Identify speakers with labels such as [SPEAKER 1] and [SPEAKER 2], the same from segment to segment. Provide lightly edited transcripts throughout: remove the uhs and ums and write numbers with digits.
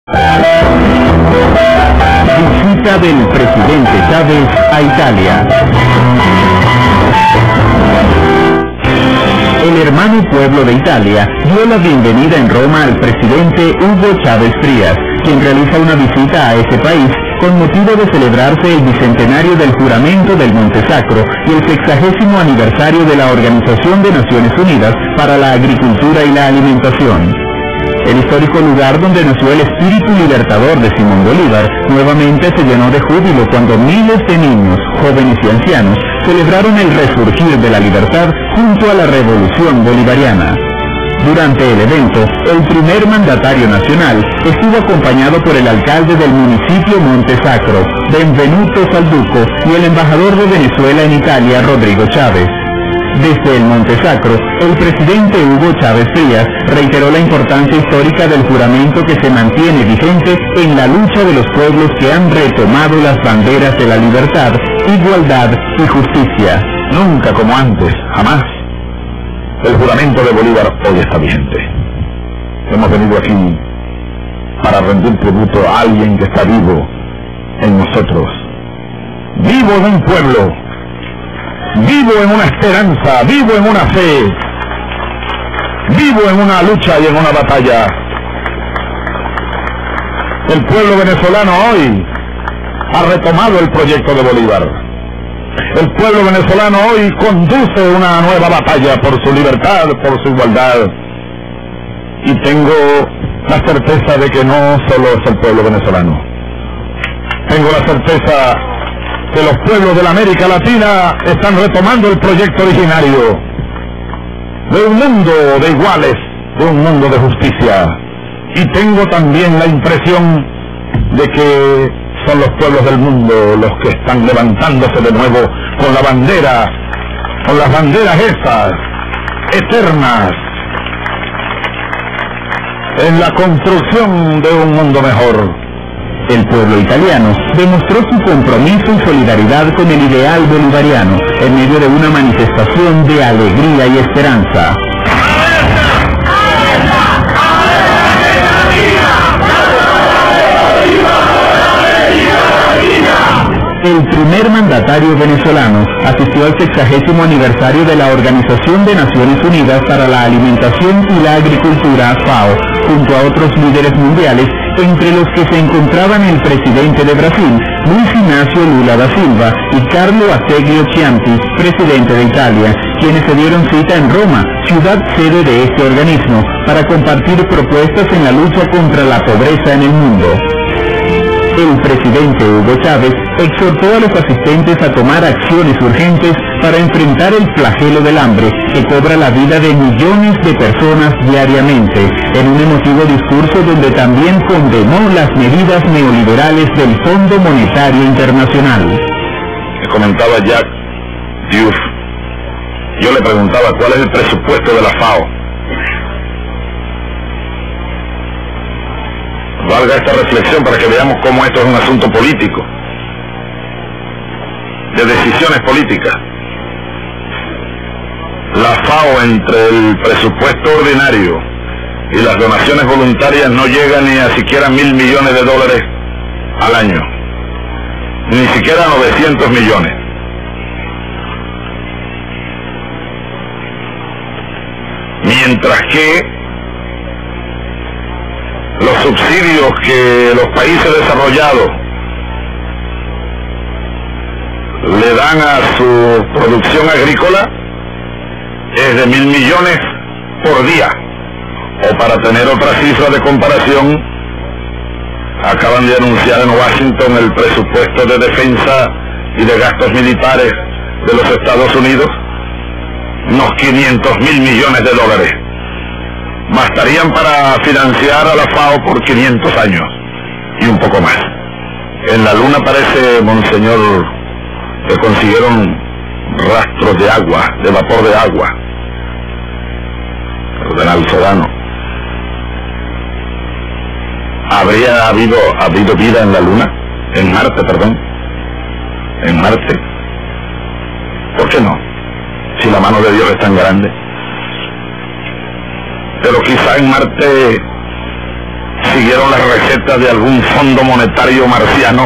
[SPEAKER 1] Visita del presidente Chávez a Italia. El hermano pueblo de Italia dio la bienvenida en Roma al presidente Hugo Chávez Frías, quien realiza una visita a ese país con motivo de celebrarse el bicentenario del juramento del Monte Sacro y el 60º aniversario de la Organización de Naciones Unidas para la Agricultura y la Alimentación. El histórico lugar donde nació el espíritu libertador de Simón Bolívar nuevamente se llenó de júbilo cuando miles de niños, jóvenes y ancianos celebraron el resurgir de la libertad junto a la Revolución Bolivariana. Durante el evento, el primer mandatario nacional estuvo acompañado por el alcalde del municipio Monte Sacro, Benvenuto Salduco, y el embajador de Venezuela en Italia, Rodrigo Chávez. Desde el Monte Sacro, el presidente Hugo Chávez Frías reiteró la importancia histórica del juramento que se mantiene vigente en la lucha de los pueblos que han retomado las banderas de la libertad, igualdad y justicia.
[SPEAKER 2] Nunca como antes, jamás. El juramento de Bolívar hoy está vigente. Hemos venido aquí para rendir tributo a alguien que está vivo en nosotros. Vivo en un pueblo, vivo en una esperanza, vivo en una fe, vivo en una lucha y en una batalla. El pueblo venezolano hoy ha retomado el proyecto de Bolívar. El pueblo venezolano hoy conduce una nueva batalla por su libertad, por su igualdad. Y tengo la certeza de que no solo es el pueblo venezolano. Tengo la certeza que los pueblos de la América Latina están retomando el proyecto originario de un mundo de iguales, de un mundo de justicia. Y tengo también la impresión de que son los pueblos del mundo los que están levantándose de nuevo con la bandera, con las banderas esas, eternas, en la construcción de un mundo mejor.
[SPEAKER 1] El pueblo italiano demostró su compromiso y solidaridad con el ideal bolivariano en medio de una manifestación de alegría y esperanza. El primer mandatario venezolano asistió al 60º aniversario de la Organización de Naciones Unidas para la Alimentación y la Agricultura, FAO, junto a otros líderes mundiales, entre los que se encontraban el presidente de Brasil, Luis Ignacio Lula da Silva, y Carlo Azeglio Ciampi, presidente de Italia, quienes se dieron cita en Roma, ciudad sede de este organismo, para compartir propuestas en la lucha contra la pobreza en el mundo. El presidente Hugo Chávez exhortó a los asistentes a tomar acciones urgentes para enfrentar el flagelo del hambre que cobra la vida de millones de personas diariamente, en un emotivo discurso donde también condenó las medidas neoliberales del Fondo Monetario Internacional.
[SPEAKER 2] Me comentaba Jack Diouf, yo le preguntaba cuál es el presupuesto de la FAO. Valga esta reflexión para que veamos cómo esto es un asunto político, de decisiones políticas. La FAO, entre el presupuesto ordinario y las donaciones voluntarias, no llega ni a siquiera $1.000 millones al año, ni siquiera 900 millones. Mientras que los subsidios que los países desarrollados le dan a su producción agrícola es de 1.000 millones por día. O para tener otra cifra de comparación, acaban de anunciar en Washington el presupuesto de defensa y de gastos militares de los Estados Unidos, unos $500.000 millones. Bastarían para financiar a la FAO por 500 años y un poco más. En la luna parece, monseñor, que consiguieron rastros de agua, de vapor de agua. Cardenal Sodano. ¿Habría habido vida en la luna? En Marte, perdón. En Marte. ¿Por qué no? Si la mano de Dios es tan grande. Pero quizá en Marte siguieron las recetas de algún fondo monetario marciano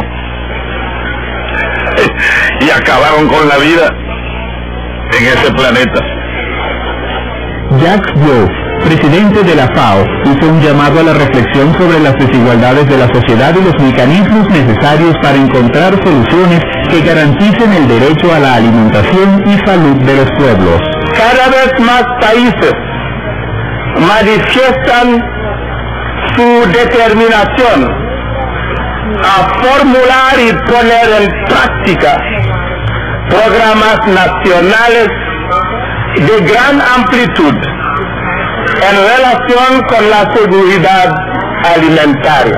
[SPEAKER 2] y acabaron con la vida en ese planeta.
[SPEAKER 1] Jacques Llaux, presidente de la FAO, hizo un llamado a la reflexión sobre las desigualdades de la sociedad y los mecanismos necesarios para encontrar soluciones que garanticen el derecho a la alimentación y salud de los pueblos.
[SPEAKER 3] Cada vez más países manifiestan su determinación a formular y poner en práctica programas nacionales de gran amplitud en relación con la seguridad alimentaria.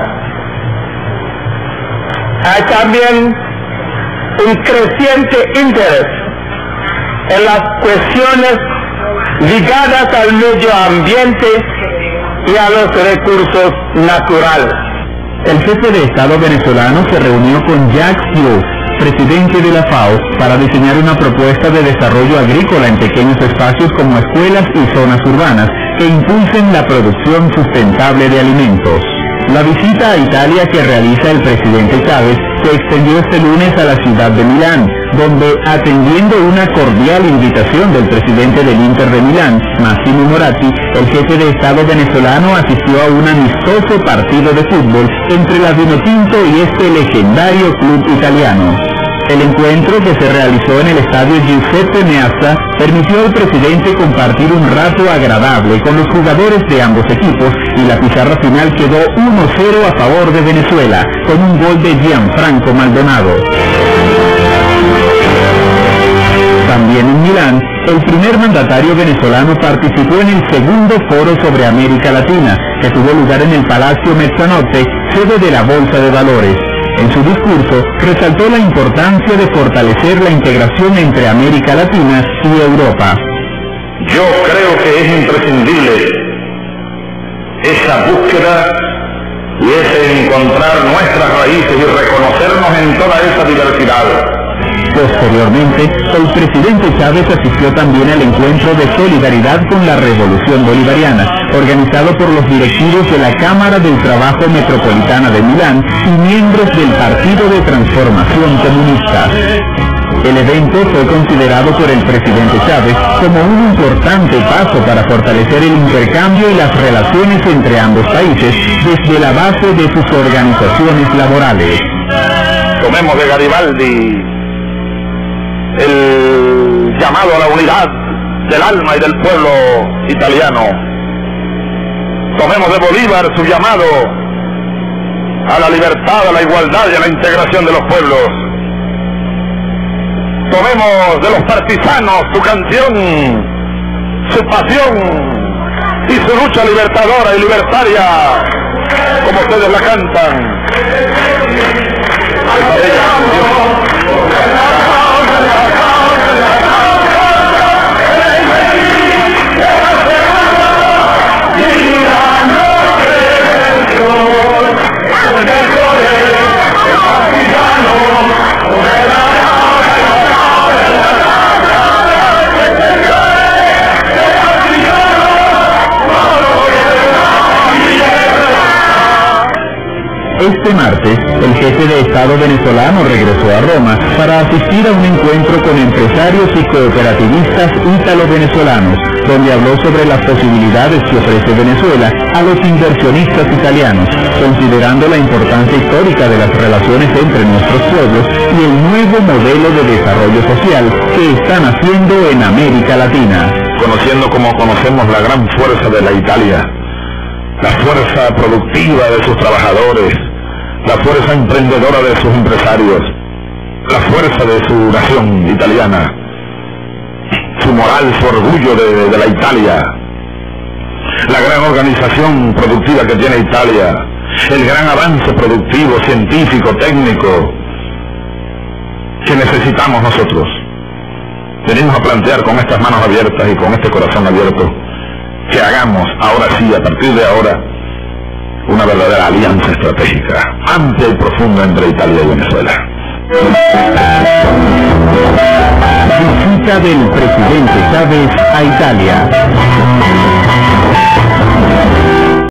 [SPEAKER 3] Hay también un creciente interés en las cuestiones ligadas al medio ambiente y a los recursos naturales.
[SPEAKER 1] El jefe de Estado venezolano se reunió con Jacques Llaux, presidente de la FAO, para diseñar una propuesta de desarrollo agrícola en pequeños espacios como escuelas y zonas urbanas que impulsen la producción sustentable de alimentos. La visita a Italia que realiza el presidente Chávez se extendió este lunes a la ciudad de Milán, donde, atendiendo una cordial invitación del presidente del Inter de Milán, Massimo Moratti, el jefe de Estado venezolano asistió a un amistoso partido de fútbol entre la Vinotinto y este legendario club italiano. El encuentro, que se realizó en el estadio Giuseppe Meazza, permitió al presidente compartir un rato agradable con los jugadores de ambos equipos y la pizarra final quedó 1-0 a favor de Venezuela, con un gol de Gianfranco Maldonado. También en Milán, el primer mandatario venezolano participó en el segundo foro sobre América Latina, que tuvo lugar en el Palacio Mezzanotte, sede de la Bolsa de Valores. En su discurso, resaltó la importancia de fortalecer la integración entre América Latina y Europa.
[SPEAKER 2] Yo creo que es imprescindible esa búsqueda y ese encontrar nuestras raíces y reconocernos en toda esa diversidad.
[SPEAKER 1] Posteriormente, el presidente Chávez asistió también al encuentro de solidaridad con la Revolución Bolivariana, organizado por los directivos de la Cámara del Trabajo Metropolitana de Milán y miembros del Partido de Transformación Comunista. El evento fue considerado por el presidente Chávez como un importante paso para fortalecer el intercambio y las relaciones entre ambos países desde la base de sus organizaciones laborales.
[SPEAKER 2] Tomemos de Garibaldi el llamado a la unidad del alma y del pueblo italiano. Tomemos de Bolívar su llamado a la libertad, a la igualdad y a la integración de los pueblos. Tomemos de los partisanos su canción, su pasión y su lucha libertadora y libertaria, como ustedes la cantan.
[SPEAKER 1] Este martes, el jefe de Estado venezolano regresó a Roma para asistir a un encuentro con empresarios y cooperativistas ítalo-venezolanos, donde habló sobre las posibilidades que ofrece Venezuela a los inversionistas italianos, considerando la importancia histórica de las relaciones entre nuestros pueblos y el nuevo modelo de desarrollo social que están haciendo en América Latina.
[SPEAKER 2] Conociendo como conocemos la gran fuerza de la Italia, la fuerza productiva de sus trabajadores, la fuerza emprendedora de sus empresarios, la fuerza de su nación italiana, su moral, su orgullo de la Italia, la gran organización productiva que tiene Italia, el gran avance productivo, científico, técnico que necesitamos nosotros. Venimos a plantear con estas manos abiertas y con este corazón abierto que hagamos ahora sí, a partir de ahora, una verdadera alianza estratégica, amplia y profunda entre Italia y Venezuela.
[SPEAKER 1] Visita del presidente Chávez a Italia.